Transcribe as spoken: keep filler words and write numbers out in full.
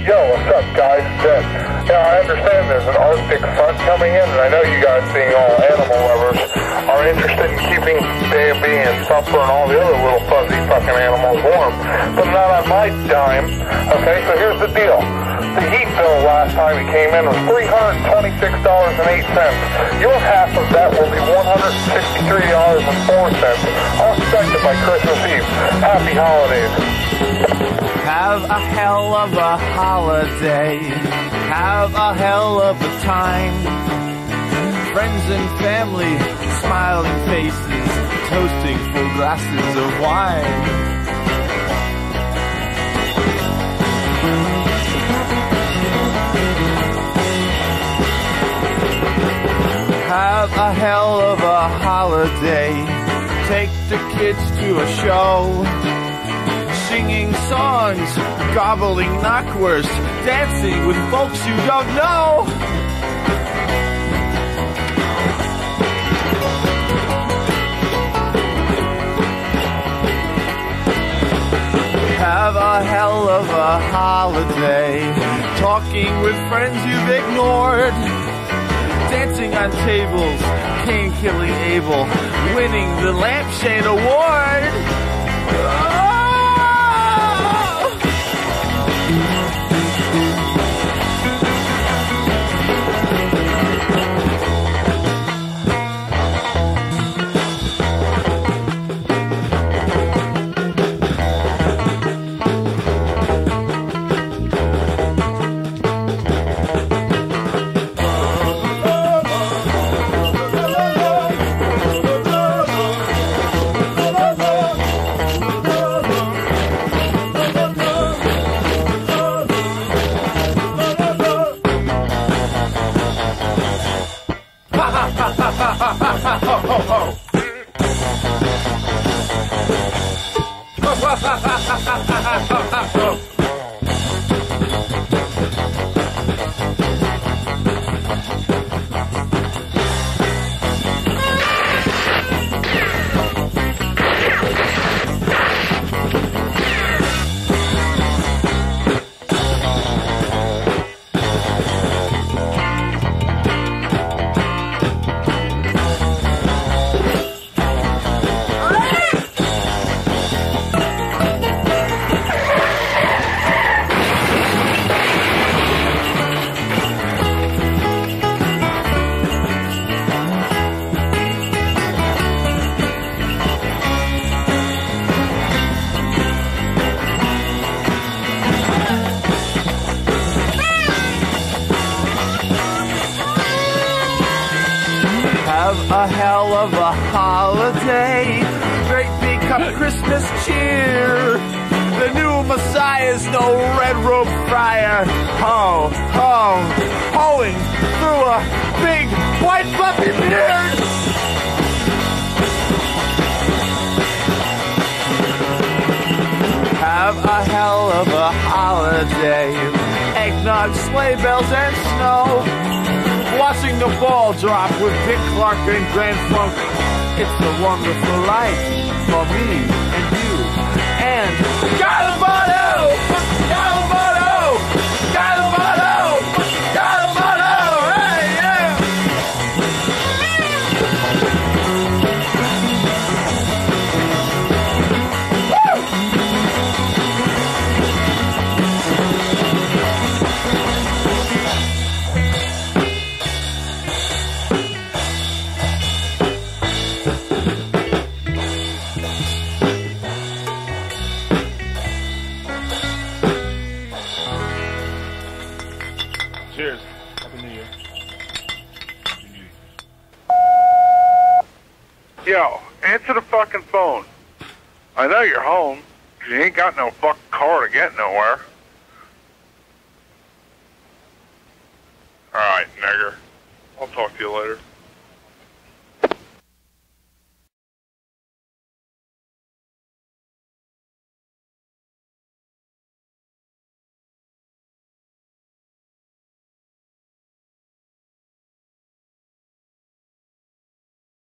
Yo, what's up, guys? Ben. Yeah, I understand there's an Arctic front coming in, and I know you guys, being all animal lovers, are interested in keeping Baby and Supper and all the other little fuzzy fucking animals warm. But not on my dime. Okay, so here's the deal. The heat bill last time it came in was three hundred twenty-six dollars and eight cents. Your half of that will be one hundred sixty-three dollars and four cents. I'll expect it by Christmas Eve. Happy holidays. Have a hell of a holiday. Have a hell of a time. Friends and family, smiling faces, toasting full glasses of wine. Have a hell of a holiday. Take the kids to a show, singing songs, gobbling knockwurst, dancing with folks you don't know. Have a hell of a holiday. Talking with friends you've ignored, dancing on tables, pain-killing Abel, winning the lampshade award. Oh! Have a hell of a holiday. Great big cup Christmas cheer. The new Messiah's no red robe friar. Ho, ho, hoeing through a big white fluffy beard. Have a hell of a holiday. Eggnog, sleigh bells, and snow. Watching the ball drop with Dick Clark and Grand Funk. It's a wonderful life for me and you. And Lombardo! Lombardo! Lombardo! Lombardo! Hey, yeah! Cheers. Happy New Year. Happy New Year. Yo, answer the fucking phone. I know you're home, 'cause you ain't got no fucking car to get nowhere. Alright, nigger. I'll talk to you later.